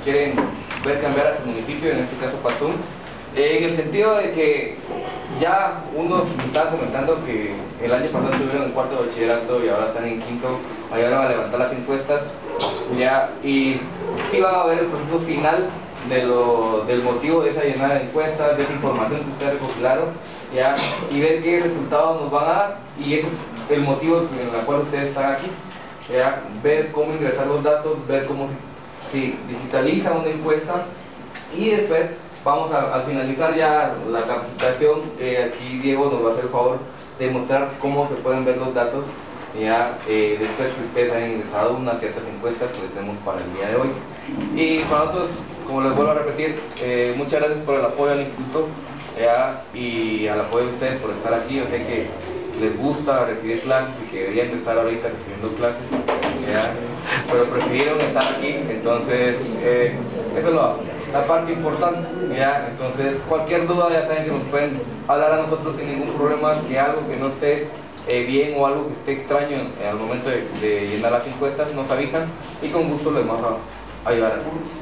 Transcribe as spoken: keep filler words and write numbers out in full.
quieren ver cambiar a su municipio, en este caso Patzum, eh, en el sentido de que ya unos me estaban comentando que el año pasado estuvieron en cuarto de bachillerato y ahora están en quinto, ayudaron a levantar las encuestas, ya, y sí van a ver el proceso final de lo, del motivo de esa llenada de encuestas, de esa información que ustedes recopilaron, ya, y ver qué resultados nos van a dar, y ese es el motivo en el cual ustedes están aquí, ya, ver cómo ingresar los datos, ver cómo se, se digitaliza una encuesta, y después vamos a, al finalizar ya la capacitación, eh, aquí Diego nos va a hacer el favor de mostrar cómo se pueden ver los datos, ya eh, después que ustedes hayan ingresado unas ciertas encuestas que les tenemos para el día de hoy. Y para nosotros, como les vuelvo a repetir, eh, muchas gracias por el apoyo al instituto, ya, y al apoyo de ustedes por estar aquí. Yo sé que les gusta recibir clases y que deberían de estar ahorita recibiendo clases, ya, pero prefirieron estar aquí, entonces eh, eso es lo, la parte importante, ya. Entonces cualquier duda ya saben que nos pueden hablar a nosotros sin ningún problema, que algo que no esté eh, bien o algo que esté extraño en, en al momento de, de llenar las encuestas nos avisan y con gusto les vamos a ayudar.